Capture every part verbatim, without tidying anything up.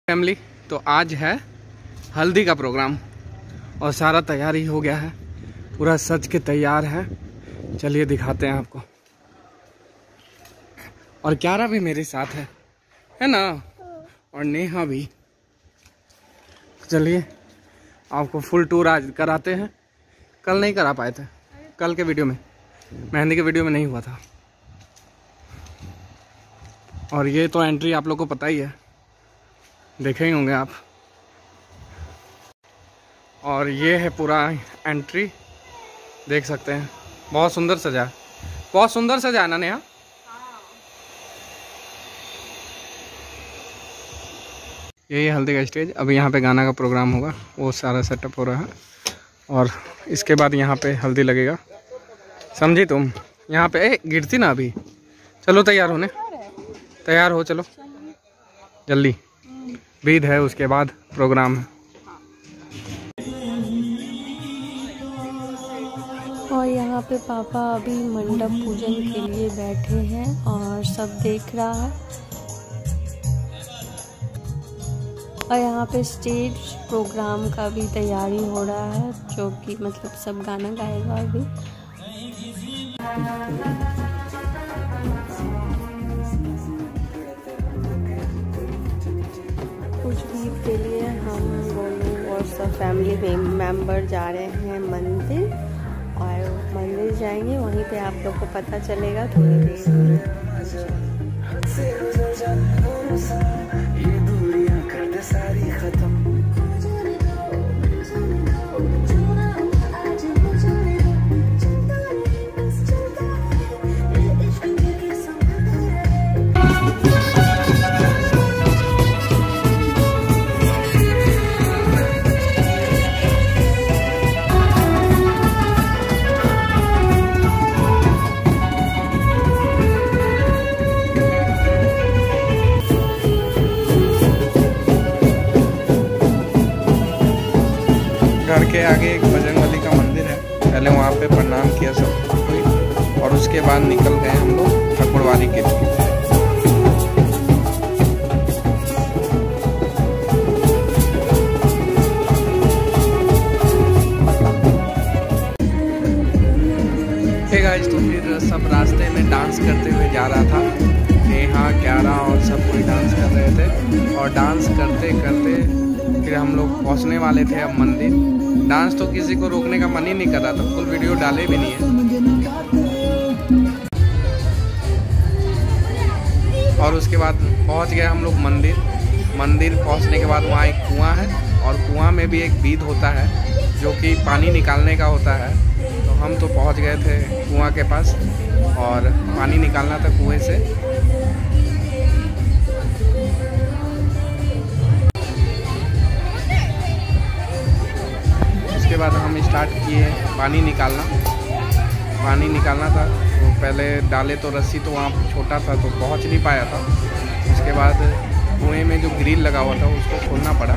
Family, तो आज है हल्दी का प्रोग्राम और सारा तैयारी हो गया है, पूरा सज के तैयार है। चलिए दिखाते हैं आपको। और क्यारा भी मेरे साथ है है ना, और नेहा भी। चलिए आपको फुल टूर आज कराते हैं। कल नहीं करा पाए थे, कल के वीडियो में, मेहंदी के वीडियो में नहीं हुआ था। और ये तो एंट्री आप लोग को पता ही है, देखे ही होंगे आप। और ये है पूरा एंट्री, देख सकते हैं। बहुत सुंदर सजा है, बहुत सुंदर सजा है ना नेहा। यही है हल्दी का स्टेज। अभी यहाँ पे गाना का प्रोग्राम होगा, वो सारा सेटअप हो रहा है। और इसके बाद यहाँ पे हल्दी लगेगा, समझी तुम। यहाँ पे ए, गिरती ना अभी। चलो तैयार होने, तैयार हो, चलो जल्दी। विध है, उसके बाद प्रोग्राम है। और यहाँ पे पापा अभी मंडप पूजन के लिए बैठे हैं और सब देख रहा है। और यहाँ पे स्टेज प्रोग्राम का भी तैयारी हो रहा है, जो कि मतलब सब गाना गाएगा अभी। कुछ भी के लिए हम दोनों और सब फैमिली मेंबर जा रहे हैं मंदिर, और मंदिर जाएंगे, वहीं पे आप लोग को पता चलेगा थोड़ी देर में। घर के आगे एक बजरंगबली का मंदिर है, पहले वहाँ पे प्रणाम किया सब कोई, और उसके बाद निकल गए हम लोग ठाकुरवाड़ी के लिए। हे गाइस, तो फिर सब रास्ते में डांस करते हुए जा रहा था। नेहा, क्यारा और सब कोई डांस कर रहे थे। और डांस करते करते फिर हम लोग पहुंचने वाले थे अब मंदिर। डांस तो किसी को रोकने का मन ही नहीं कर रहा था, फुल वीडियो डाले भी नहीं है। और उसके बाद पहुंच गए हम लोग मंदिर। मंदिर पहुंचने के बाद वहाँ एक कुआं है, और कुआं में भी एक विध होता है जो कि पानी निकालने का होता है। तो हम तो पहुंच गए थे कुआं के पास, और पानी निकालना था कुएं से। उसके बाद हम स्टार्ट किए पानी निकालना। पानी निकालना था तो पहले डाले तो रस्सी, तो वहाँ छोटा था तो पहुँच नहीं पाया था। उसके बाद कुएं में जो ग्रिल लगा हुआ था उसको खोलना पड़ा।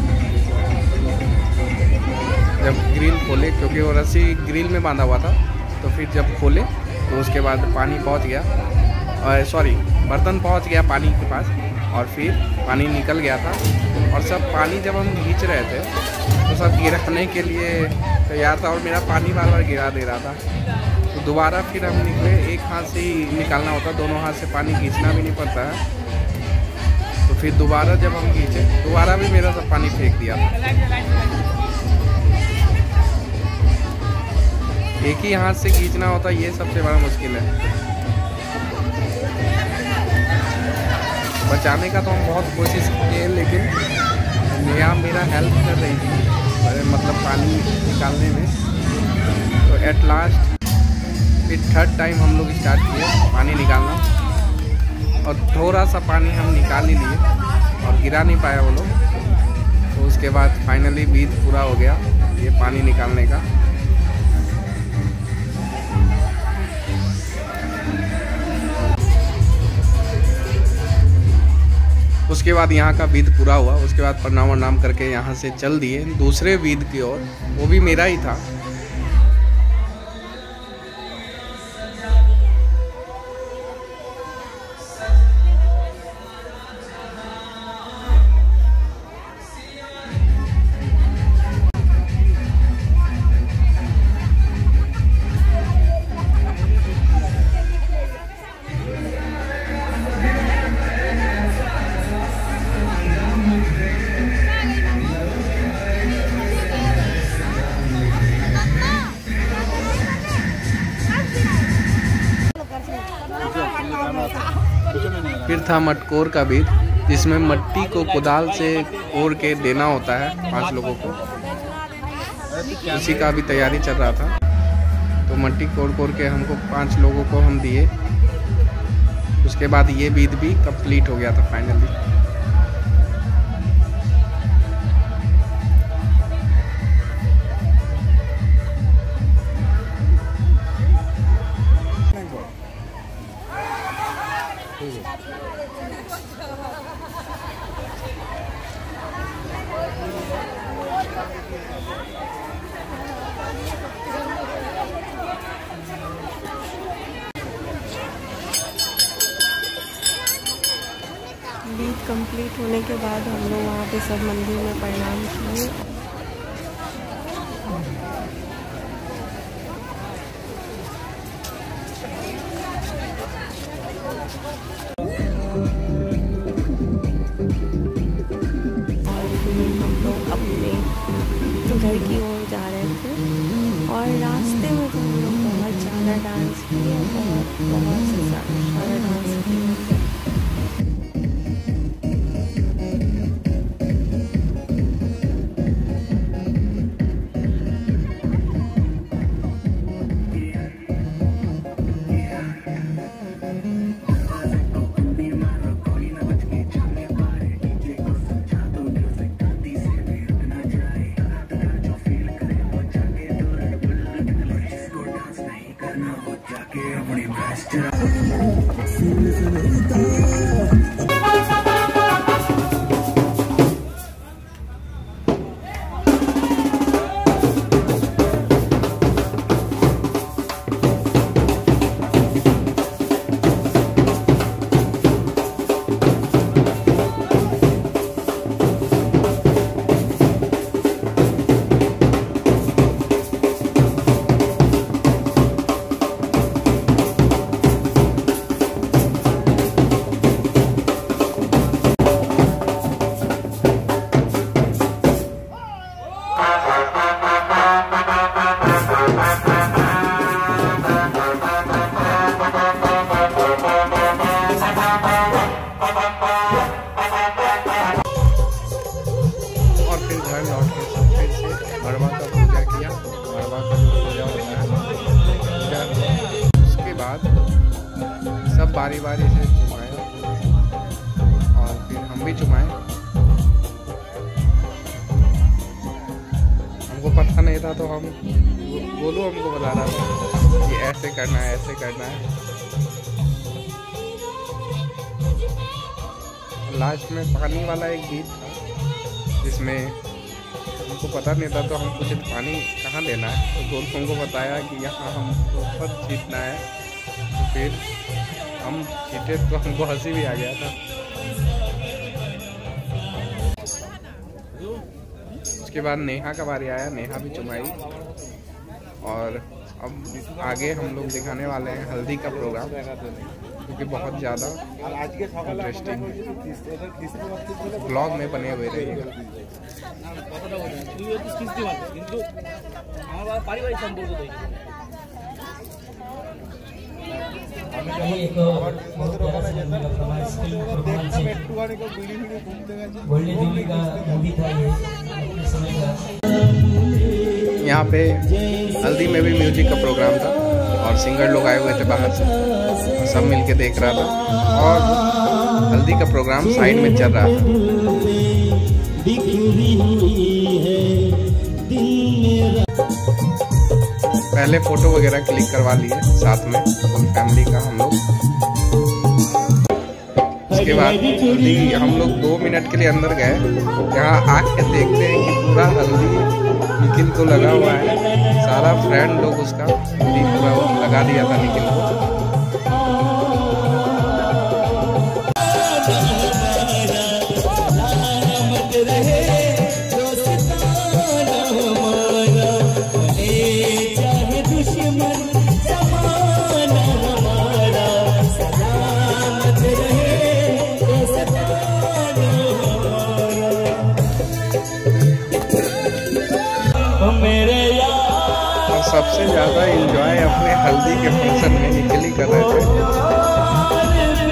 जब ग्रिल खोले, क्योंकि वो रस्सी ग्रिल में बांधा हुआ था, तो फिर जब खोले तो उसके बाद पानी पहुँच गया, सॉरी बर्तन पहुँच गया पानी के पास, और फिर पानी निकल गया था। और सब पानी जब हम खींच रहे थे तो सब गिराने के लिए तैयार था, और मेरा पानी बार बार गिरा दे रहा था। तो दोबारा फिर हम निकले, एक हाथ से ही निकालना होता, दोनों हाथ से पानी खींचना भी नहीं पड़ता है। तो फिर दोबारा जब हम खींचे, दोबारा भी मेरा सब पानी फेंक दिया था। एक ही हाथ से खींचना होता, ये सबसे बड़ा मुश्किल है। बचाने का तो हम बहुत कोशिश किए, लेकिन नेहा मेरा हेल्प कर रही थी, मतलब पानी निकालने में। तो एट लास्ट फिर थर्ड टाइम हम लोग स्टार्ट किए पानी निकालना, और थोड़ा सा पानी हम निकाल ही लिए, और गिरा नहीं पाया वो लोग। तो उसके बाद फाइनली विध पूरा हो गया ये पानी निकालने का। उसके बाद यहाँ का विध पूरा हुआ। उसके बाद प्रणाम वरनाम करके यहाँ से चल दिए दूसरे विध की ओर, वो भी मेरा ही था। था मटकोर का बीज, जिसमें मिट्टी को कुदाल से कोर के देना होता है पांच लोगों को। उसी का भी तैयारी चल रहा था, तो मिट्टी कोर कोर के हमको पांच लोगों को हम दिए। उसके बाद ये बीज भी कंप्लीट हो गया था फाइनली। बीज कंप्लीट होने के बाद हम लोग वहाँ पे सब मंदिर में प्रणाम किए। और फिर हम लोग अपने घर की ओर जा रहे थे और रास्ते में तो हम लोग बहुत ज़्यादा डांस किए, बहुत बहुत से ज़्यादा डांस किए। बारी बारी से चुमाया और फिर हम भी चुमाए। हमको पता नहीं था तो हम गोलू हमको बता रहा था कि ऐसे करना है ऐसे करना है। लास्ट में पानी वाला एक गीत था जिसमें हमको पता नहीं था, तो हम पूछे पानी कहाँ लेना है, तो गोलू हमको बताया कि यहाँ हमको ऊपर छींटना है। तो फिर हम छीटे तो हमको हंसी भी आ गया था। उसके बाद नेहा का बारी आया, नेहा भी चुमाई। और अब आगे हम लोग दिखाने वाले हैं हल्दी का प्रोग्राम, क्योंकि बहुत ज़्यादा इंटरेस्टिंग ब्लॉग में बने हुए रहिएगा। यहाँ पे हल्दी में भी म्यूजिक का प्रोग्राम था और सिंगर लोग आए हुए थे बाहर से, सब मिलके देख रहा था और हल्दी का प्रोग्राम साइड में चल रहा था। पहले फोटो वगैरह क्लिक करवा लिए साथ में फुल फैमिली का हम लोग। उसके बाद हल्दी हम लोग दो मिनट के लिए अंदर गए। यहाँ आके देखते हैं कि पूरा हल्दी निखिल को लगा हुआ है। सारा फ्रेंड लोग उसका हल्दी पूरा लगा दिया था निखिल को। सबसे ज़्यादा एंजॉय अपने हल्दी के फंक्शन में निखिल ही कर रहे थे।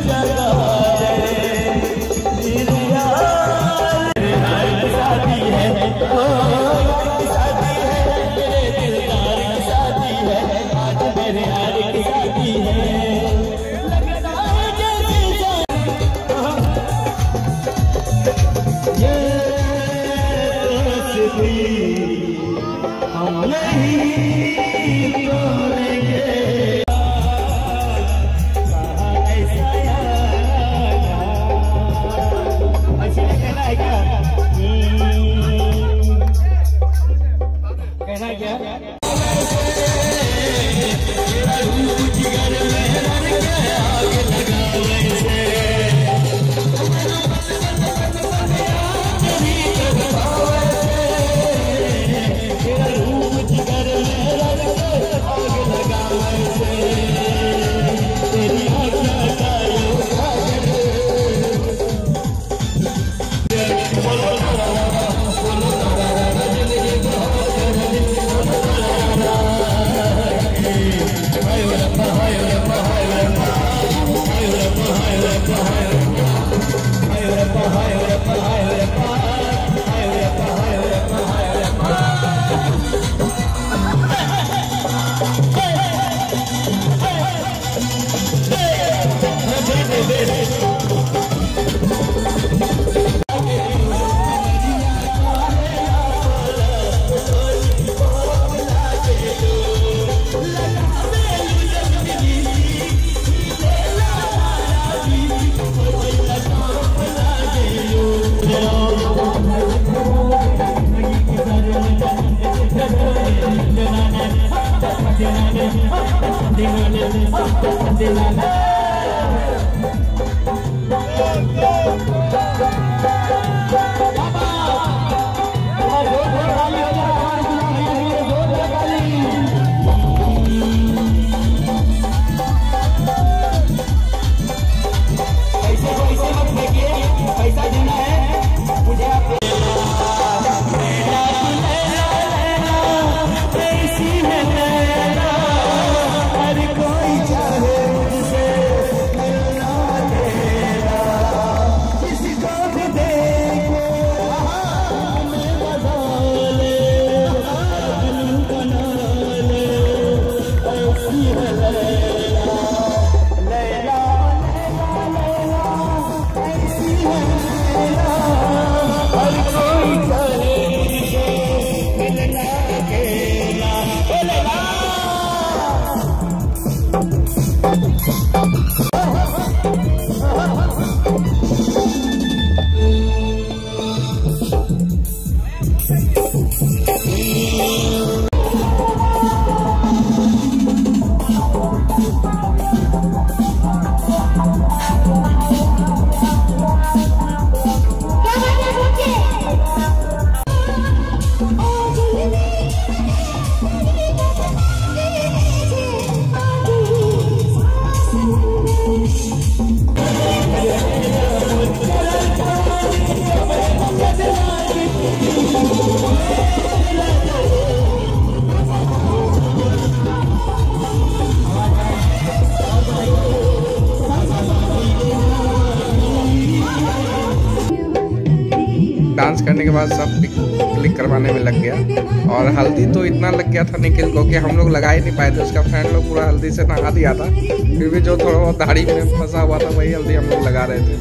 डांस करने के बाद सब क्लिक करवाने में लग गया। और हल्दी तो इतना लग गया था निखिल को कि हम लोग लगा ही नहीं पाए थे। उसका फ्रेंड लोग पूरा हल्दी से नहा दिया था, फिर भी जो थोड़ा बहुत दाढ़ी में फंसा हुआ था वही हल्दी हम लोग लगा रहे थे।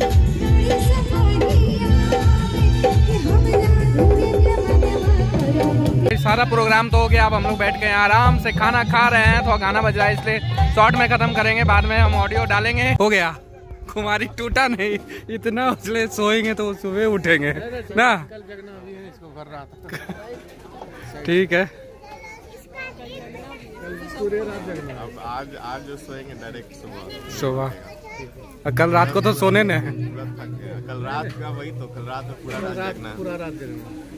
सारा प्रोग्राम तो हो गया, अब हम लोग बैठ गए आराम से खाना खा रहे हैं। तो गाना बज रहा है इसलिए शॉर्ट में खत्म करेंगे, बाद में हम ऑडियो डालेंगे। हो गया, कुमारी टूटा नहीं, इतना उसले सोएंगे तो सुबह उठेंगे ना। कल जगना अभी है, इसको कर रहा था। ठीक है, पूरे रात जगना। अब आज आज जो सोएंगे डायरेक्ट सुबह सुबह। कल रात को तो सोने ने, कल रात का वही तो, कल रात में पूरा रात जगना, पूरा रात जगना।